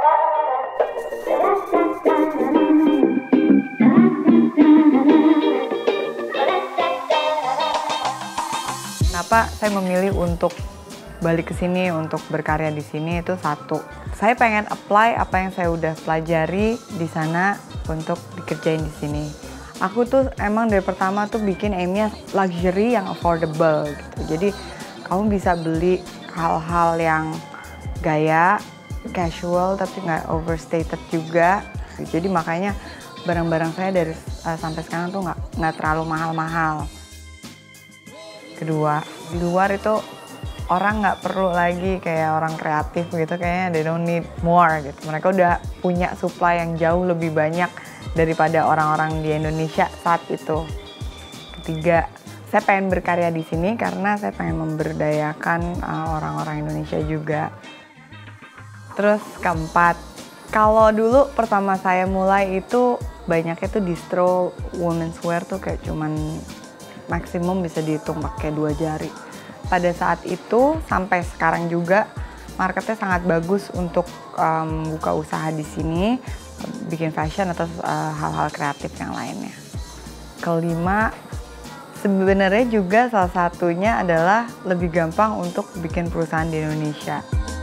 Kenapa saya memilih untuk balik ke sini, untuk berkarya di sini itu satu. Saya pengen apply apa yang saya udah pelajari di sana untuk dikerjain di sini. Aku tuh emang dari pertama tuh bikin aimnya luxury yang affordable gitu. Jadi kamu bisa beli hal-hal yang gaya, casual tapi nggak overstated juga. Jadi makanya barang-barang saya dari sampai sekarang tuh nggak terlalu mahal-mahal. Kedua, di luar itu orang nggak perlu lagi kayak orang kreatif gitu, kayaknya they don't need more gitu. Mereka udah punya supply yang jauh lebih banyak daripada orang-orang di Indonesia saat itu. Ketiga, saya pengen berkarya di sini karena saya pengen memberdayakan orang-orang Indonesia juga. Terus keempat, kalau dulu pertama saya mulai itu banyaknya tuh distro women's wear tuh kayak cuman maksimum bisa dihitung pakai 2 jari. Pada saat itu sampai sekarang juga marketnya sangat bagus untuk buka usaha di sini, bikin fashion atau hal-hal kreatif yang lainnya. Kelima, sebenarnya juga salah satunya adalah lebih gampang untuk bikin perusahaan di Indonesia.